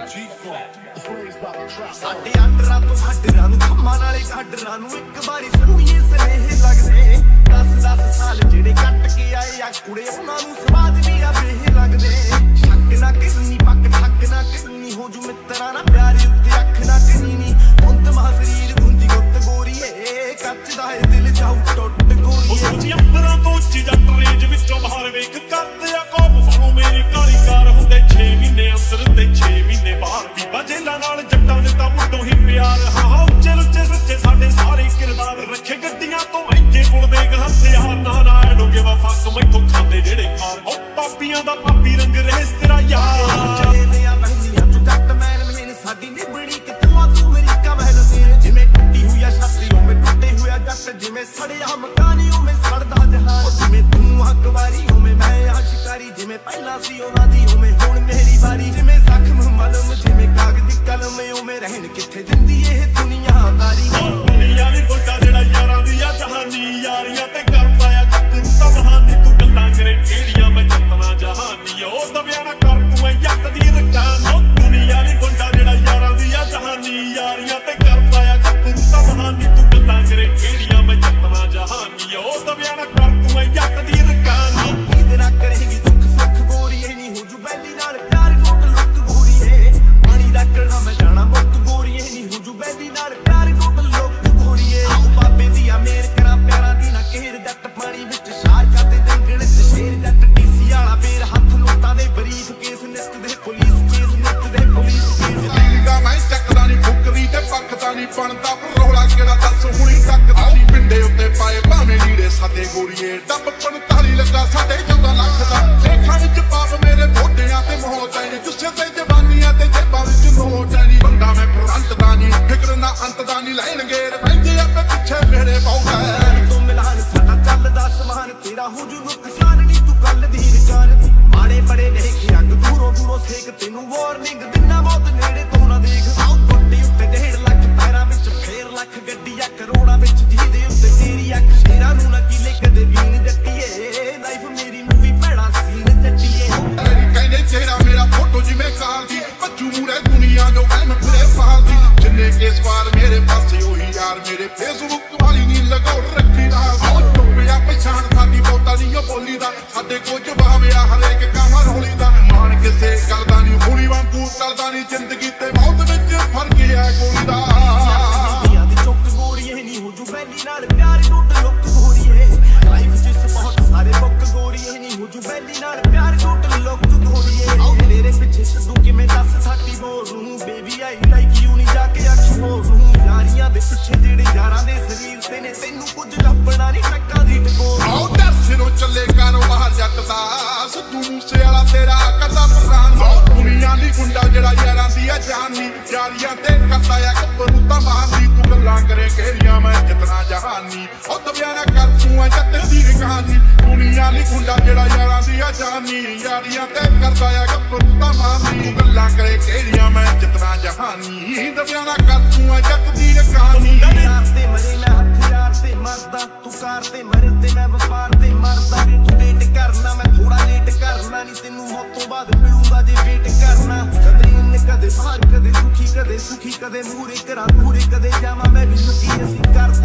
ਸਾਡੇ ਆਡਰਾਂ ਤੋਂ ਹੱਡਰਾਂ ਨੂੰ ਖੰਮਾਂ ਨਾਲੇ ਗਾਡਰਾਂ ਨੂੰ ਇੱਕ ਵਾਰੀ ਸੁਣੀਏ ਸਨੇਹ ਲੱਗਦੇ 10-10 ਸਾਲ ਜਿਹੜੇ ਕੱਟ ਕੇ ਆਏ ਆ ਕੁੜੇ ਉਹਨਾਂ ਨੂੰ ਸਵਾਦ ਵੀ ਆ ਬੇਹ ਲੱਗਦੇ ਸ਼ੱਕ ਨਾ ਕਿੰਨੀ ਪੱਕ ਠੱਕ ਨਾ ਕਿੰਨੀ ਹੋ ਜੂ ਮਿੱਤਰਾਂ ਨਾ ਪਿਆਰੇ ਉੱਤੇ ਅੱਖ ਨਾ ਕਿੰਨੀ ਹੁੰਦ ਮਾ ਸਰੀਰ ਗੁੰਦੀ ਗੁੱਤ ਗੋਰੀਏ ਕੱਚ ਦਾ ਏ ਦਿਲ ਜਾਊ ਟੁੱਟ ਗੋਰੀਏ ਸੋਚੀ ਅੰਬਰਾਂ ਤੋਂ ਉੱਚੀ ਜੱਟ ਰੇਂਜ ਵਿੱਚੋਂ ਬਾਹਰ ਵੇਖ ਕਰਦੇ ਆ ਕੌਮ ਫੜੋ ਮੇਰੀ ਕਾਲੀ ਕਾਰ ਹੁੰਦੇ 6 ਮਹੀਨੇ ਅੰਦਰ ਤੇ 6 ਮਹੀਨੇ ਬਾਹਰ ਵੀ ਬਜੇਲਾ ਨਾਲ ਜੱਟਾਂ ਦੇ ਤਾਂ ਮੁੱਢੋਂ ਹੀ ਪਿਆਰ ਹਾਂ ਉੱਚੇ ਲੁੱਚੇ ਸੱਚੇ ਸਾਡੇ ਸਾਰੇ ਕਿਰਦਾਰ ਰੱਖੇ ਗੱਡੀਆਂ ਤੋਂ ਇੱਥੇ ਪੁੱਲਦੇ ਹਥਿਆਰ ਨਾ ਐਡੋਗੇ ਵਾ ਫੱਕ ਮੈਥੋਂ ਖਾਂਦੇ ਜਿਹੜੇ ਖਾਰ ਉਹ ਪਾਪੀਆਂ ਦਾ ਪਾਪੀ ਰੰਗ ਰੇਸ ਤੇਰਾ ਯਾਰ ਚਲੇ ਆ ਮਹਿੰਦੀਆਂ ਤੂੰ ਜੱਟ ਮੈਨ ਮੈਨ ਸਾਡੀ ਨਿਬੜੀ ਕਿਤੋਂ ਆ ਤੂੰ ਮੇਰੀ ਕਮਹਿਲ ਤੇਰੇ ਜਿਵੇਂ ਟੁੱਟੀ ਹੋਈ ਆ ਛਾਤੀ ਉਵੇਂ ਟੁੱਟੇ ਹੋਇਆ ਜੱਟ ਜਿਵੇਂ ਸੜਿਆ ਮਕਾਨੀ ਉਵੇਂ ਸੜਦਾ ਜਹਾਨ ਜਿਵੇਂ ਤੂੰ ਹੱਕ ਵਾਰੀ ਉਵੇਂ ਮੈਂ ਆ ਸ਼ਿਕਾਰੀ ਜਿਵੇਂ ਪਹਿਲਾਂ ਸੀ ਉਹਨਾਂ ਦੀ ਉਵੇਂ ਹੁਣ ਮੇਰੀ ਵਾਰੀ ਜਿਵੇਂ ਜ਼ਖਮ ਮਲਮ ਜਿਵੇਂ ਕਾਗਜ਼ ਦੀ ਕਲਮ ਉਵੇਂ ਰਹਿਣ ਕਿੱਥੇ ਦਿੰਦੀ ਇਹ ਦੁਨੀਆਦਾਰੀ ਦੁਨੀਆ ਦੀ ਗੋਡਾ ਜਿਹੜਾ ਯਾਰਾਂ ਦੀ ਆ ਜਹਾਨੀ ਯਾਰੀਆਂ ਤੇ ਕਰਦਾ ਆ ਤੂੰ ਤਾਂ ਬਹਾਨੀ ਤੂੰ ਗੱਲਾਂ ਕਰੇ ਕਿਹੜੀਆਂ ਮੈਂ ਜੱਟਣਾ ਜਹਾਨੀ ਉਹ ਦਬਿਆ ਨਾ ਕਰ ਤੂੰ ਐ ਜੱਟ ਦੀ ਰਕਾਨ ਦੁਨੀਆ ਦੀ ਗੋਡਾ ਜਿਹੜਾ ਯਾਰਾਂ ਦੀ ਆ ਜਹਾਨੀ ਯਾਰੀਆਂ ਤੇ ਕਰਦਾ ਆ ਤੂੰ ਤਾਂ ਬਹਾਨੀ ਤੂੰ ਗੱਲਾਂ ਕਰੇ ਕਿਹੜੀਆਂ ਮੈਂ ਜੱਟਣਾ ਜਹਾਨੀ ਉਹ ਦਬਿਆ ਨਾ ਕਰ ਤੂੰ ਐ ਜੱਟ ਦੀ ਰਕਾਨ ਇਹਦੇ ਨਾਲ ਕਰੇਗੀ ਦੁੱਖ ਸੁੱਖ ਗੋਰੀਏ ਨਹੀਂ ਹੋ ਜੂ ਬੈਲੀ ਨਾਲ ਪਿਆਰ ਘੁੱਟ ਲੁੱਕ ਗੋਰੀਏ ਪਾਣੀ ਦਾ ਕਰਨਾ ਮੈਂ ਜਾਣਾ ਮੁੱਕ ਗੋਰੀਏ ਨਹੀਂ ਹੋ ਜੂ ਬੈਲੀ ਨਾਲ ਪਿਆਰ ਘੁੱਟ ਲੁੱਕ ਗੋਰੀਏ ਬਾਬੇ ਦੀ ਆ ਮੇਰ ਕਰਾਂ ਪਿਆਰਾਂ ਦੀ ਨਾ ਕਿਹੜ ਜੱਟ ਪਾਣੀ ਵਿੱਚ ਸ਼ਾਰਕਾਂ ਤੇ ਜੰਗਲ ਚ ਸ਼ੇਰ ਜੱਟ ਡੀਸੀ ਵਾਲਾ ਬੇਰ ਹੱਥ ਨੋਟਾਂ ਦੇ ਬਰੀਫ ਕੇਸ ਨਿੱਤ ਦੇ ਪੁਲਿਸ ਕੇਸ ਨਿੱਤ ਦੇ ਪੁਲਿਸ ਕੇਸ ਲਿੰਗਾ ਮੈਂ ਚੱਕਦਾ ਨਹੀਂ ਫੁਕਰੀ ਤੇ ਪੱਕਦਾ ਨਹੀਂ ਬਣਦਾ ਰੋਲਾ ਕਿਹੜਾ ਦੱਸ ਹੁਣੀ ਤੱਕਦਾ ਨਹੀਂ ਪਿੰਡੇ ਉੱਤੇ ਪਾਏ ਭਾਵੇਂ ਲੀੜੇ ਸਾਦੇ ਗੋਰੀਏ ਡੱਬ 45 ਲੱਗਾ ਸਾਡੇ 14 ਲੱਖ ਦਾ ਲੇਖਾਂ ਵਿੱਚ ਪਾਪ ਮੇਰੇ ਮੋਢਿਆਂ ਤੇ ਮੌਤ ਐ ਗੁੱਸੇ ਤੇ ਜਵਾਨੀਆਂ ਤੇ ਜੇਬਾਂ ਵਿੱਚ ਨੋਟ ਐ ਬੰਦਾ ਮੈਂ ਫਰੰਟ ਦਾ ਨਹੀਂ ਫਿਕਰ ਨਾ ਅੰਤ ਦਾ ਨਹੀਂ ਲੈਣਗੇ ਰਹਿੰਦੇ ਆਪੇ ਪਿੱਛੇ ਮੇਰੇ ਪੌੜਾ ਤੂੰ ਮਿਲਾਨ ਸਾਡਾ ਚੱਲਦਾ ਸਮਾਨ ਤੇਰਾ ਹੋ ਜੂ ਨੁਕਸਾਨ ਨਹੀਂ ਤੂੰ ਕੱਲ ਦੀ ਰਕਾਨ ਮਾੜੇ ਬੜੇ ਲੇਖੇ ਅੱਗ ਦੂਰੋਂ ਦੂਰੋਂ ਸੇਕ ਤੈਨੂੰ ਵਾਰਨਿੰਗ ਦਿਨਾ ਬਹੁਤ ਨੇੜੇ ਤੋਂ ਨਾ ਦੇਖ ਆਉ ਗੱਡੀ ਉੱਤੇ 1.5 ਲੱਖ ਪੈਰਾਂ ਵਿੱਚ ਫੇਰ ਲੱਖ ਗੱਡੀਆਂ ਕਰੋੜਾਂ ਵਿੱਚ ਜਿਹਦੇ ਉੱਤੇ ਤੇਰੀ ਅੱਖ ਸ਼ੇਰਾਂ ਨੂੰ ਨਾ ਕੀਲੇ ਕਦੇ ਵੀ ਨਹੀਂ ਜੱਟੀਏ ਲਾਈਫ ਮੇਰੀ ਮੂਵੀ ਭੈੜਾ ਸੀਨ ਜੱਟੀਏ ਕਹਿੰਦੇ ਚਿਹਰਾ ਮੇਰਾ ਫੋਟੋ ਜਿਵੇਂ ਕਾਰ ਦੀ ਭੱਜੂ ਮੂਰੇ ਦੁਨੀਆ ਜੋ ਮੈਂ ਫਿਰੇ ਫਾਲ ਦੀ ਜਿੰਨੇ ਕੇ ਸਵਾਲ ਮੇਰੇ ਪਾਸੇ ਉਹੀ ਯਾਰ ਮੇਰੇ ਫੇਸਬੁੱਕ ਵਾਲੀ ਨੀ ਲਗਾਉ ਰੱਖੀ ਨਾਲ ਟੋਪਿਆ ਪਛਾਣ ਸਾਡੀ ਬਹੁਤਾ ਨਹੀਂ ਉਹ ਬੋਲੀ ਦਾ ਸਾਡੇ ਕੋਲ ਜਵਾਬ ਆ ਹਰੇਕ ਕੰਮ ਰੋਲੀ ਦਾ ਮਾਣ ਕਿਸੇ ਗੱਲ ਦਾ ਨਹੀਂ ਹੋਣੀ ਵਾਂਗੂ ਚੱਲਦਾ ਨਹੀਂ ਜ਼ਿੰਦਗੀ ਤੇ ਮੌਤ ਵਿੱਚ ਫਰਕ ਹੈ ਕੋਈ ਦਾ ਦੀ ਚੁੱਕ ਗੋਰੀਏ ਨਹੀਂ ਹੋ ਜੂ ਬੈਲੀ ਨਾਲ ਪਿਆਰ ਟੁੱਟ ਲੁੱਕ ਗੋਰੀਏ ਲਾਈਫ ਜਿਸ ਬਹੁਤ ਸਾਰੇ ਬੁੱਕ ਗੋਰੀਏ ਨਹੀਂ ਹੋ ਜੂ ਬੈਲੀ ਨਾਲ ਪਿਆਰ ਟੁੱਟ ਲੁੱਕ ਗੋਰੀਏ ਤੇਰੇ ਪਿੱਛੇ ਛੱਡੂ ਕਿਵੇਂ ਦੱਸ ਸਾਡੀ ਬੋਲ ਨੂੰ ਬੇਬੀ ਆਈ ਲਾਈਕ ਯੂ ਨਹੀਂ ਜਾ ਕੇ ਅੱਖ ਮੋੜ ਨੂੰ ਯਾਰੀਆਂ ਦੇ ਪਿੱਛੇ ਜਿਹੜੇ ਯਾਰਾਂ ਦੇ ਸਰੀਰ ਤੇ ਨੇ ਤੈਨੂੰ ਕੁਝ ਲੱਭਣਾ ਨਹੀਂ ਟੱਕਾਂ ਦੀ ਟਕੋਰ ਆਉ ਦਰਸ਼ਨੋਂ ਚੱਲੇ ਕਾਰੋਬਾਰ ਜੱਟ ਦਾ ਸਿੱਧੂ ਮੂਸੇ ਵਾਲਾ ਤੇਰਾ ਕਰਦਾ ਪ੍ਰਧਾਨ ਦੁਨੀਆ ਦੀ ਗੁੰਡਾ ਜਿਹੜਾ ਯਾਰਾਂ ਦੀ ਆ ਜਾਨੀ ਯਾਰੀਆਂ ਤੇ ਕਰਦਾ ਆ ਗੱਭਰੂ ਤਾਂ ਮਾਰਦੀ ਤੂੰ ਗੱਲਾਂ ਕਰੇ ਕਿਹੜੀਆਂ ਮੈਂ ਜਿਤਨਾ ਜਹਾਨੀ ਉਹ ਦਬਿਆ ਨਾ ਕਰ ਤੂੰ ਆ ਜੱਟ ਦੀ ਕਹਾਣੀ ਦੁਨੀਆ ਦੀ ਗੁੰਡਾ ਜਿਹੜਾ ਯਾਰਾਂ ਦੀ ਆ ਜਾਨੀ ਯਾਰੀਆਂ ਤੇ ਕਰਦਾ ਆ ਗੱਭਰੂ ਤਾਂ ਮਾਰਦੀ ਤੂੰ ਗੱਲਾਂ ਕਰੇ ਕਿਹੜੀਆਂ ਮੈਂ ਜਿਤਨਾ ਜਹਾਨੀ ਦਬਿਆ ਨਾ ਕਰ ਤੂੰ ਆ ਜੱਟ ਦੀ ਕਹਾਣੀ ਯਾਰ ਤੇ ਮਰੇ ਮੈਂ ਹਥਿਆਰ ਤੇ ਮਰਦਾ ਤੂੰ ਕਾਰ ਤੇ ਮਰੇ ਤੇ ਮੈਂ ਵਪਾਰ ਤੇ ਮਰਦਾ ਤੂੰ ਵੇਟ ਕਰਨਾ ਮੈਂ ਥੋੜਾ ਲੇਟ ਕਰਨਾ ਨਹੀਂ ਤੈਨੂੰ ਮੌਤ ਤੋਂ ਬਾਅਦ ਮਿਲੂਗਾ ਜੇ ਵੇਟ ਕਰਨਾ ਕਦੇ ਬਾਹਰ ਕਦੇ ਦੁਖੀ ਕਦੇ ਸੁਖੀ ਕਦੇ ਮੂਰੇ ਕਰਾਂ ਪੂਰੇ ਕਦੇ ਜਾਵਾਂ ਮੈਂ ਵੀ ਲੁਕੀ ਅਸੀਂ ਕਰਦੇ